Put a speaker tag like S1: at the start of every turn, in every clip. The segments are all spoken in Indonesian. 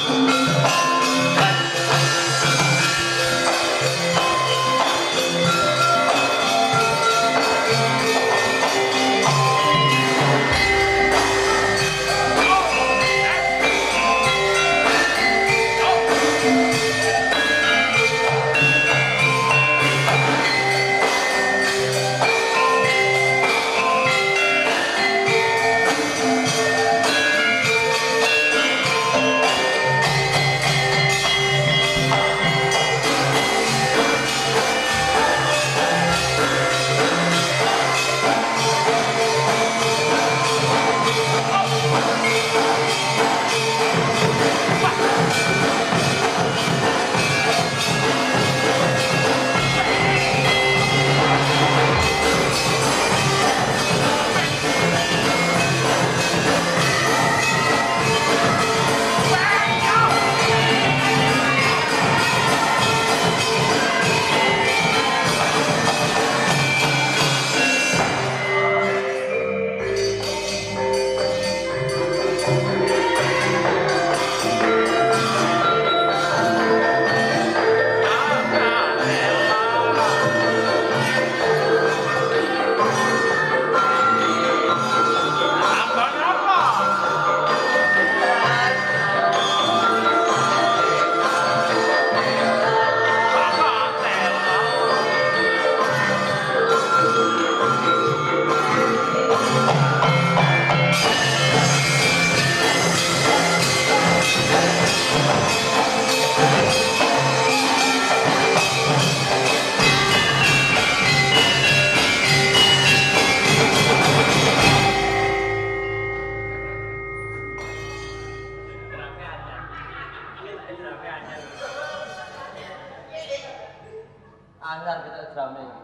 S1: Anyar kita drama ini.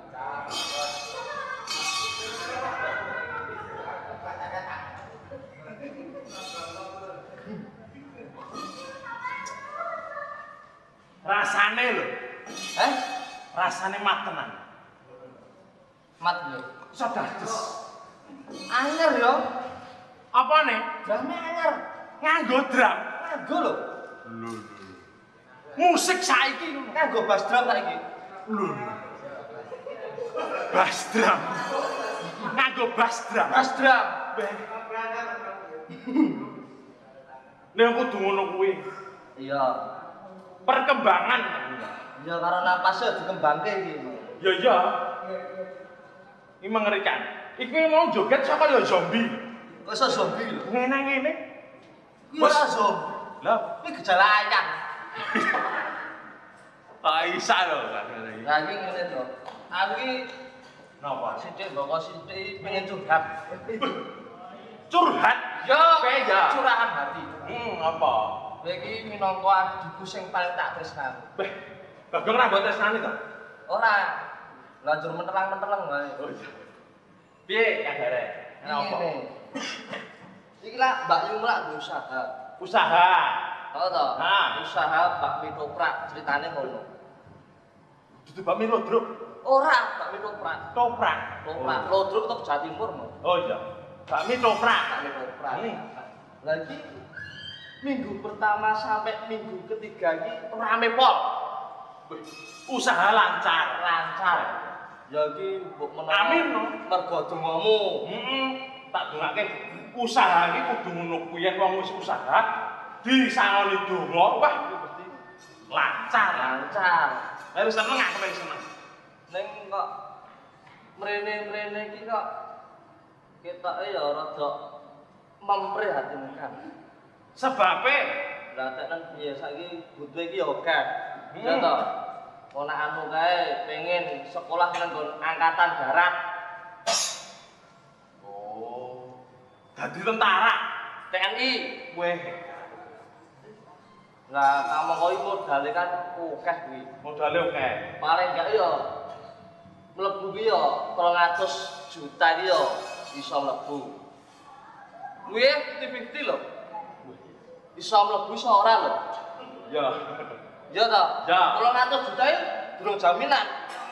S2: Rasane lho. Rasane mat tenan.
S1: Mat lho.
S2: Iso dades.
S1: Anyar yo.
S2: Apane?
S1: Drama anyar.
S2: Nganggo drum.
S1: Nganggo lho.
S2: Lho. Musik saiki ngono.
S1: Nganggo bass drum saiki.
S2: Lho. Bass drum. Nganggo bass drum.
S1: Bass drum.
S2: Nek kudu ngono kuwi.
S1: Iya.
S2: Perkembangan.
S1: Ya karo napasnya dikembangke iki.
S2: Ya iya. Ini mengerikan. Iki mau joget saka ya zombie.
S1: Kok iso zombie lho?
S2: Ngene-ngene.
S1: Iya zombie.
S2: Lah,
S1: ini gejala anyar.
S2: Isa lho kan.
S1: Lah iki ngene to. Aku iki
S2: Napa?
S1: sithik mboko sithik pengen curhat.
S2: Curhat?
S1: Yo,
S2: ya.
S1: curahan hati.
S2: Apa?
S1: Kowe iki minangka adikku sing paling tak tresnani.
S2: Beh, Bagong ra mbok tresnani to?
S1: Ora. Lanjur mentelang-menteleng wae.
S2: Oh iya. Piye kabare? Napa?
S1: Iki lah Mbak Yu lak usaha.
S2: Usaha.
S1: Oh to?
S2: Ha.
S1: Usaha bakmi toprak ceritane ngono.
S2: Dudu bakmi lodruk.
S1: Ora, bakmi toprak.
S2: Toprak.
S1: Toprak. Lodruk to Jawa Timur no.
S2: Oh iya. Bakmi toprak.
S1: Bakmi toprak. Lagi minggu pertama sampai minggu ketiga iki rame pol.
S2: Usaha lancar.
S1: Lancar. Ya iki mbok menawa
S2: Amin no.
S1: Mergo dongamu.
S2: Tak dongake usaha iki kudu ngono kuwi yen wong wis usaha disangoni donga wah mesti lancar.
S1: Lancar.
S2: Lah seneng aku pengen seneng.
S1: Ning kok mrene-mrene iki kok ketoke ya rada memprihatinkan.
S2: Sebabe
S1: Lah tenan biasa iki butuh iki ya akeh. Ya to. Ponakanmu kae pengen sekolah nang angkatan darat.
S2: oh dadi tentara
S1: TNI.
S2: weh
S1: Lah kamu kok iki modale kan akeh kuwi.
S2: modale oke.
S1: Paling gak ya mlebu ki ya 300 juta iki ya iso mlebu. Kuwi 50-50 lho. Iso mlebu iso ora lho.
S2: Ya.
S1: Iya to?
S2: Ya.
S1: 300 juta iki durung jaminan.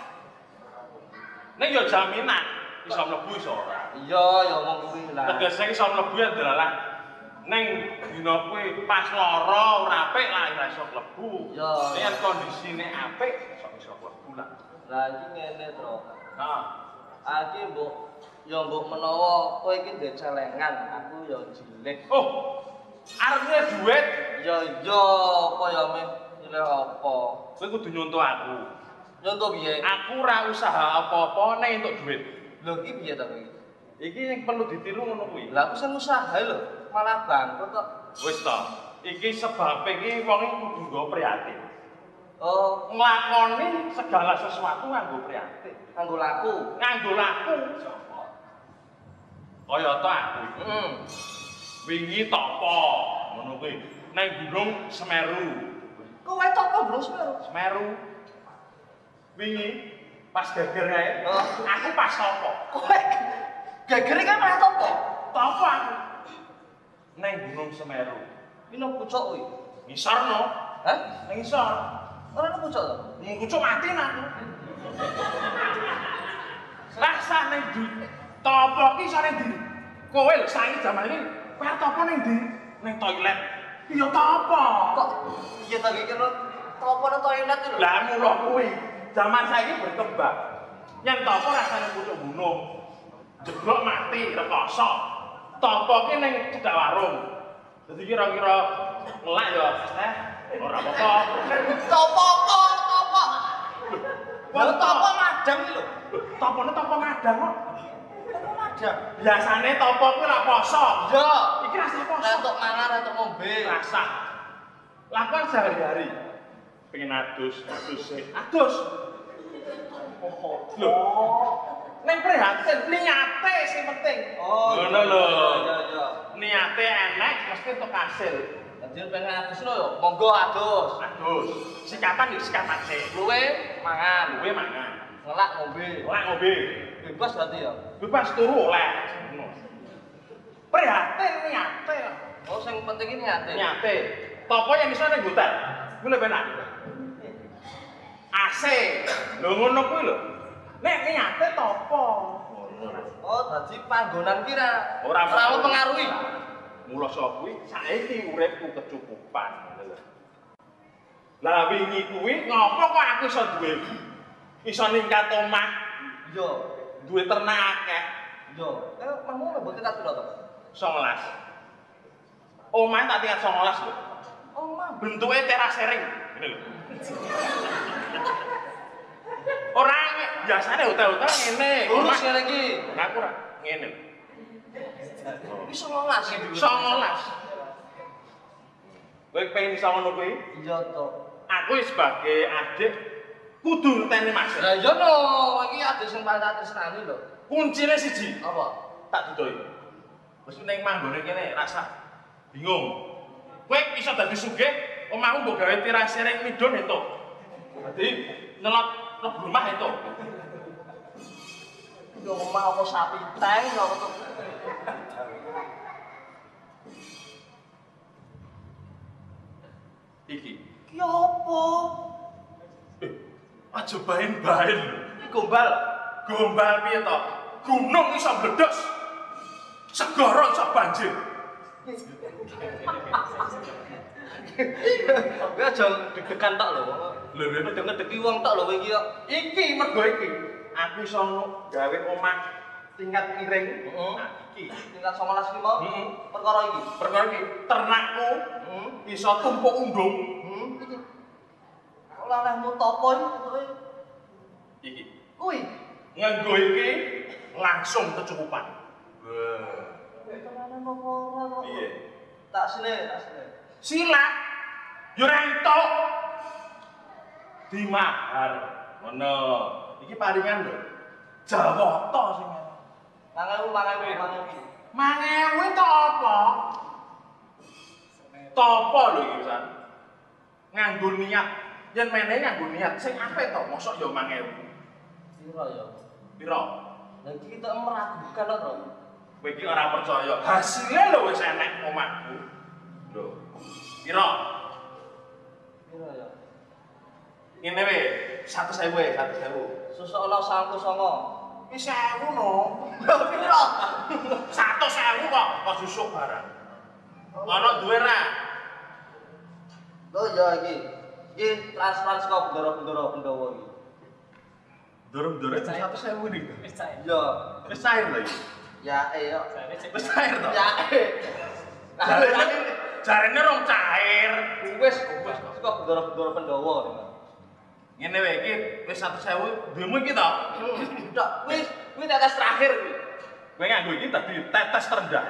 S2: Nek ya jaminan iso mlebu iso ora.
S1: Iya ya ngomong kuwi lah.
S2: Tegese iso mlebu ya dalah Neng dina kuwi pas lara ora apik lah ora iso mlebu.
S1: Ya.
S2: Yen kondisine apik iso mlebu lah.
S1: Lah iki ngene, Tro.
S2: Heeh.
S1: Aki mbok menawa kowe iki ndek celengan, aku ya jilik.
S2: Oh. Arepne duit.
S1: Ya iya, kaya meh nyilih apa?
S2: Kowe kudu nyontoh aku.
S1: Nyontoh piye?
S2: Aku ora usaha apa-apa nek entuk duit.
S1: Lho iki piye ta kowe?
S2: Iki yang perlu ditiru ngono kuwi.
S1: Lah aku sing usaha lho, malah bangkrut kok.
S2: Wis to. Iki sebab iki wong iki kudu nggo prihatin.
S1: Oh,
S2: Nglakoni segala sesuatu nganggo prihatin.
S1: kanggo laku.
S2: Nganggo laku. Kaya to aku.
S1: Heeh.
S2: Wingi topo ngono kuwi. Nang Gunung Semeru.
S1: Kowe topo Bro Semeru?
S2: Semeru. Wingi pas geger ae.
S1: Oh.
S2: Aku pas topo.
S1: Kowe gegere kan malah topo.
S2: Topo aku. Nang Gunung Semeru.
S1: Iki nang pucuk kuwi.
S2: Ngisorno.
S1: Hah?
S2: Nang ngisor.
S1: Ora nang pucuk to?
S2: Mung kucuk mati aku. Rasa ning ndi? Topo ki sare ndi? Kowe lho saiki jaman iki kowe topo ning ndi? Ning toilet. Ya topo.
S1: Kok iya ta iki topo nang toilet lho.
S2: Lah mula kuwi. Jaman saiki berkembang. Yen topo rasane pucuk gunung. Jeblok mati rekoso. Topo ki ning cedhak warung. Dadi kira-kira ngelak ya. Ora apa-apa.
S1: Topo kok, topo. Lho topo madang iki lho.
S2: Topone topo madang kok.
S1: Topo madang.
S2: Biasane topo kuwi ora poso.
S1: Yo.
S2: Iki rasa poso.
S1: Untuk mangan atau ngombe.
S2: Rasa. Lakon sehari-hari. Pengen adus sih. Adus. Lho. Neng prihatin, niate sing penting.
S1: Oh,
S2: ngono lho.
S1: Iya, iya.
S2: Niate enek mesti entuk hasil.
S1: Dadi pengen adus lho yo. Monggo adus.
S2: Adus. Sikapan yo sikapan sih.
S1: Luwe mangan,
S2: Luwe mangan.
S1: ngelak ngombe.
S2: Ora ngombe.
S1: Bebas berarti ya.
S2: Bebas turu oleh. Ngono. Prihatin niate.
S1: Oh, sing penting ini ate.
S2: Nyate. Topo yang iso ning hotel. Kuwi lho penak. AC. Lho ngono kuwi lho. Nek nyate topo.
S1: Oh, dadi panggonan kira
S2: Ora
S1: mempengaruhi.
S2: Mula saka kuwi saiki uripku kecukupan. Lah wingi kuwi ngopo kok aku iso duwe iso ningkat omah,
S1: Yo,
S2: duwe ternak akeh.
S1: yo. Kamu lho boten tak to.
S2: 19. Omah tak tingkat 19 lho.
S1: Oh, mah.
S2: Bentuke terasering. Ngene lho. Ora biasane hotel-hotel ngene.
S1: Lurus ngene iki.
S2: Ora aku ora ngene.
S1: Iki 19 iki.
S2: 19. Kowe pengen iso ngono kuwi?
S1: Iya to.
S2: Aku sebagai adik kudu ngenteni Mas.
S1: Lah iya no, iki ade sing pancen tresnani lho.
S2: Kuncine siji,
S1: Apa?
S2: tak dudoi. Wis ning manggone kene rasa bingung. Kowe iso dadi sugih, omahmu mbok gawe tirasering midon entuk. Dadi nelot mlebu rumah entuk.
S1: Yo omah apa sapi teng yo kok.
S2: Iki.
S1: Ki apa?
S2: Aja bain-bain lho.
S1: Iki gombal.
S2: Gombal piye to? Gunung iso meledos. Segara iso banjir.
S1: Kowe aja deg-degan tok lho.
S2: Lho lho
S1: Udah ngedeki wong tok lho kowe iki yo.
S2: iki mergo iki. Aku iso gawe omah tingkat miring.
S1: Heeh.
S2: Nah, iki.
S1: Tingkat 19 ki mau.
S2: Heeh.
S1: Perkara iki.
S2: Perkara iki ternakku
S1: Heeh.
S2: iso tumpuk undung.
S1: Iki. Ora olehmu topo iki kowe.
S2: Iki.
S1: Kuwi.
S2: Nganggo iki langsung kecukupan.
S1: Tenanan apa ora kok.
S2: Piye?
S1: Tak sile, tak sile.
S2: Silat. Yo ora entuk. Dimahar. Ngono. Iki paringan lho. Jawata sing ngene.
S1: Mangewu.
S2: 1000 itu apa? Topo lho iki pisan. Nganggo niat. Yen meneh nganggo niat sing apik to, mosok yo 1000.
S1: Piro ya?
S2: Piro?
S1: Lah iki kita meragukan to, Bro.
S2: Kowe iki ora percaya. Hasilnya lho wis enek omahku. Lho. Piro?
S1: Piro ya?
S2: Ngene wae, 100.000 wae, 100.000.
S1: Susuk ana 99.
S2: Iki 1000 no.
S1: Piro?
S2: 100.000 kok susuk barang. Ana duwe ra?
S1: Lho ya iki. Iki transferan saka bendara-bendara Pendawa iki.
S2: Dorong-dorong 100.000 ning.
S1: Ya,
S2: Wis cair lho iki.
S1: ya yo.
S2: Wis cair to?
S1: Ya.
S2: Jarene rong cair.
S1: Wis saka bendara-bendara Pendawa.
S2: Ngene wae iki wis 100.000 duwemu iki to?
S1: Ndak, kuwi tetes terakhir kuwi.
S2: Kowe nganggo iki dadi tetes terendah.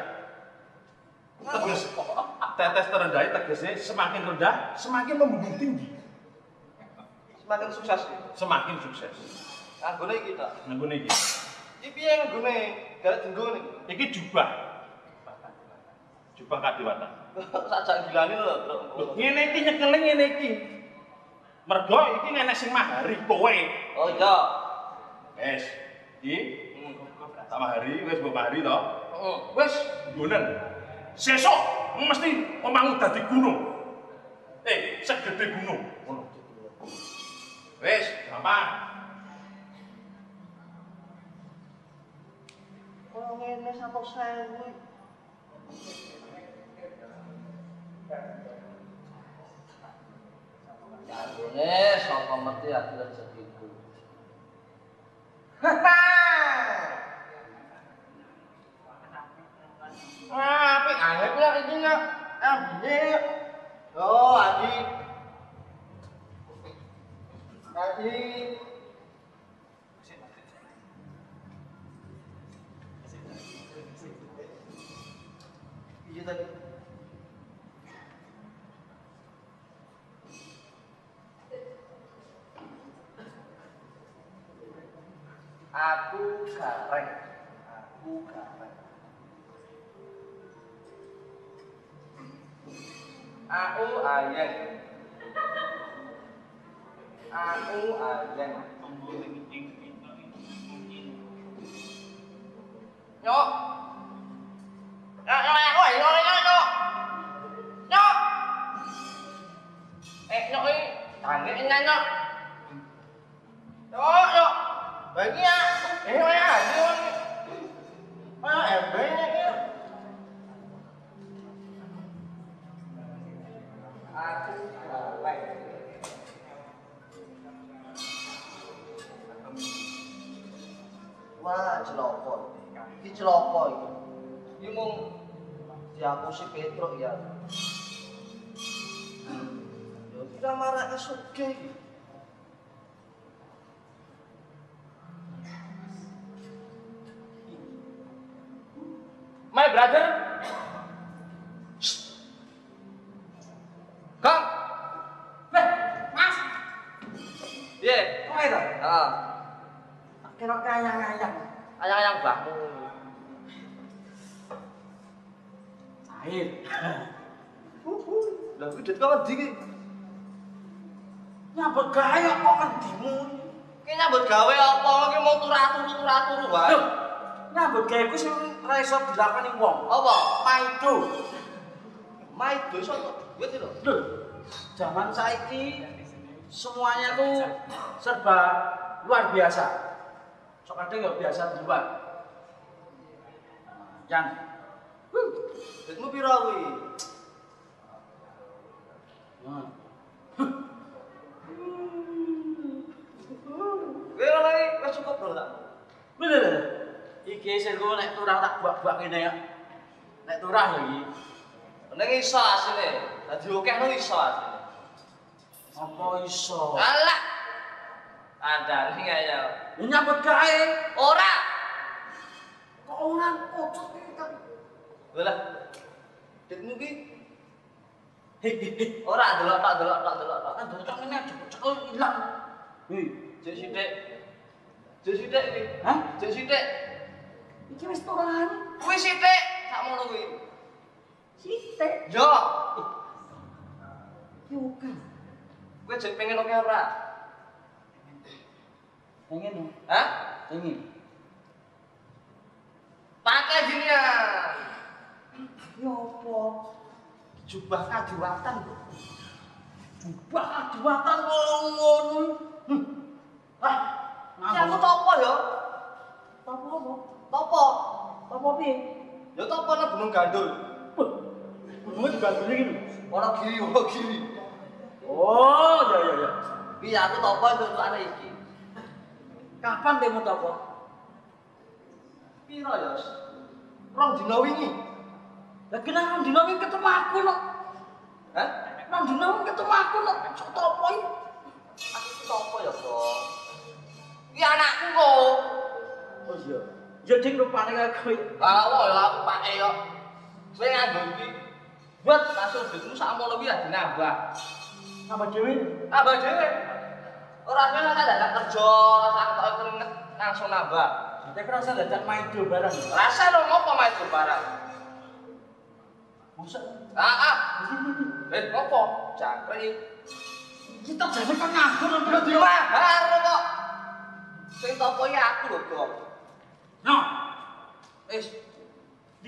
S2: Tetes terendah tegese semakin rendah semakin membumbung tinggi.
S1: Semakin sukses.
S2: Semakin sukses.
S1: Anggone iki ta.
S2: Nggone iki.
S1: Iki piye nggone? Garek denggo ning.
S2: Iki jubah. Jubah kadewatan.
S1: Sajak gilane lho, Bro.
S2: Ngene iki nyekele ngene iki. Mergo iki nenek sing mahari kowe.
S1: Oh iya.
S2: Wes. Iki tak mahari wis mbok mahari to.
S1: Heeh.
S2: Wis nggonen. Sesuk mesti omahmu dadi gunung. Segede gunung. Ngono. Wis, gampang.
S1: Kok ngene 100.000. Anggone sapa mesti aku rezekiku. Apik anget ya iki nak. Ambine. Oh, Adi. Adi. Iya tadi. Aku gareng. Aku ayeng. Nyok. Nyok. Nyok ini tangge nyok. Nyok. Bagi ya. Aku galak. Wah, celoko. Iki celoko iki. Iki mung diapusi Petruk ya. Yo kita marake sugih iki. My brother. Kang.
S3: Mas,
S1: Piye?
S3: kowe to?
S1: Heeh.
S3: Kira kayang-kayang.
S1: Ayang-ayang mbahmu.
S3: Cair.
S1: Lah kuwi dit kok ndi iki?
S3: Nyambut gawe kok kendimu?
S1: Ki nyambut gawe apa? Ki mau turu-turu wae.
S3: Lho, nyambut gawe ku sing ora iso dilakoni wong.
S1: Apa?
S3: Maido.
S1: Maido iso kok. Ngerti lho.
S3: Lho, zaman saiki semuanya tuh serba luar biasa. Sok kadang nggak biasa di luar. Jan,
S1: Ditmu pira kuwi? Kowe ora iki wis cukup lho tak.
S3: bener. Iki sirku nek turah tak buak-buak ngene ya. Nek turah lagi.
S1: Ning iso asine. Dadi akeh nang iso asine.
S3: Apa iso?
S1: Alah. Andane kaya.
S3: Ya nyambut gawe.
S1: Ora.
S3: Kok orang kocok kita.
S1: Lah. Ditmu ki ora delok tak.
S3: Kan cocok ini cekel hilang.
S1: Jek sithik. Jek sithik iki.
S3: Hah?
S1: Jek sithik.
S3: Iki wis turane.
S1: Kuwi sithik sakmono kuwi.
S3: Sithik.
S1: Yo.
S3: Yo kan.
S1: Kowe jek pengen oke ora?
S3: Pengen no?
S1: Hah?
S3: Pengen.
S1: Pakai ginian.
S3: Yo apa?
S1: Jubah kadiwatan.
S3: Jubah kadiwatan ngono. Ah,
S1: Aku topo ya.
S3: Apa apa?
S1: Topo.
S3: Apa piye?
S1: Ya topo nang Gunung Gandul.
S3: Mau dibantu iki.
S1: Ono giri.
S3: Oh, ya.
S1: Piye aku topo entuk-entukane iki.
S3: Kapan demo topo?
S1: Piro ya? Rong dina wingi.
S3: Lah kenapa dino wingi ketemu aku no?
S1: Hah?
S3: Nang dino wingi ketemu aku no. Sok topo iki.
S1: Aku iki topo ya, Bang? Iki anakku kok.
S3: Oh iya. Ya ding rupane kaya kowe.
S1: Ah, ya aku pake yo. Kowe nganggo iki. Buat langsung ditemu sakmono kuwi ya dinambah.
S3: Nambah dhewe.
S1: Nambah dhewe. Ora kene ora dadak kerja, rasa kok keringet langsung nambah.
S3: Saya kerasa dadak maido barang.
S1: Rasa lo ngopo main barang?
S3: Masa?
S1: Ngopo? Jangkrik.
S3: Kita jane kan nganggur
S1: Yo dimahar kok. Sing topo ya aku lho, Bang.
S3: No.
S1: Wis,
S3: Di.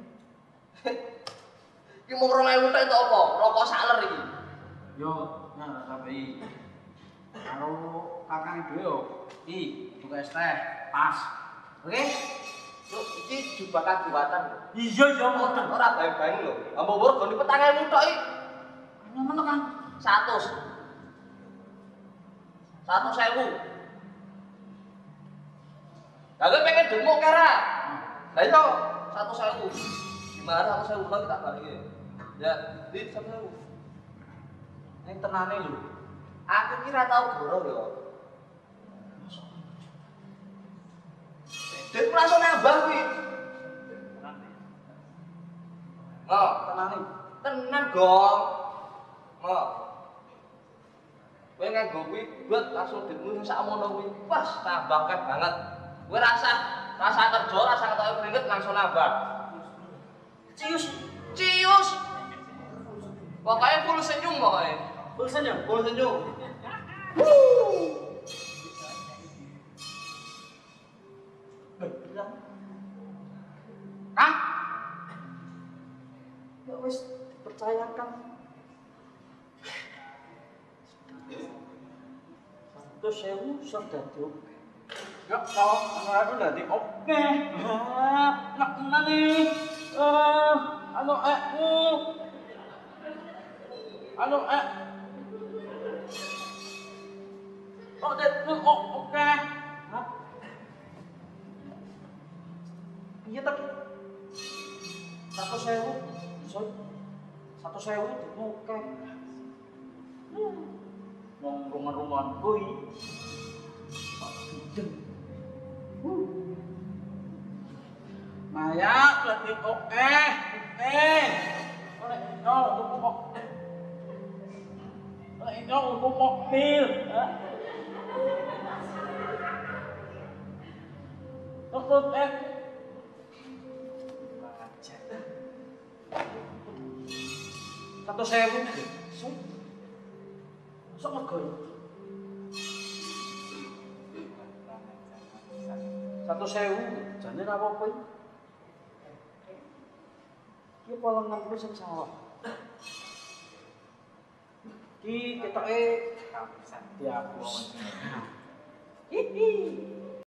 S1: iki mung 2000 tok entuk apa? Rokok saler iki.
S3: Yo, nah tapi karo kakang dhewe yo. Buka es teh, pas. Oke?
S1: Loh, iki jebakan buatan lho.
S3: Iya, ngoten.
S1: Ora bae-bae lho. Ambo wargane 4000 tok iki.
S3: Ngono kan.
S1: 100. 100.000. Lah kowe pengen demo kara? Lah iya 100.000. Gimana 100.000 lagi tak balik. Ya, di 100.000.
S3: Ning tenane lho.
S1: Aku kira tau goro yo. Dek langsung nambah kuwi. Oh,
S3: Tenane.
S1: tenan gong. Oh. Kowe nganggo kuwi buat langsung ditemu sing sakmono kuwi. Pas nambah akeh banget. Kowe rasa kerja, rasa ketok keringet langsung nambah. Cius. Pokoknya full senyum pokoknya.
S3: Full senyum.
S1: Full senyum.
S3: Kang. Ya wis dipercayakan. Terus sewu sedado. Ya kalau aku dadi oke. Nak nani. Anu Oh, oke. Hah? Iya tapi 100.000, so 100.000 oke. Wong rumah-rumahan kuwi. Maya lagi oke. Oleh itu untuk mobil. Terus 100.000. Sok megoi. 100.000 jane ra apa-apa iki. Ki polenganku sing salah. Ki ketoke kapisan. Ya aku. Hihi.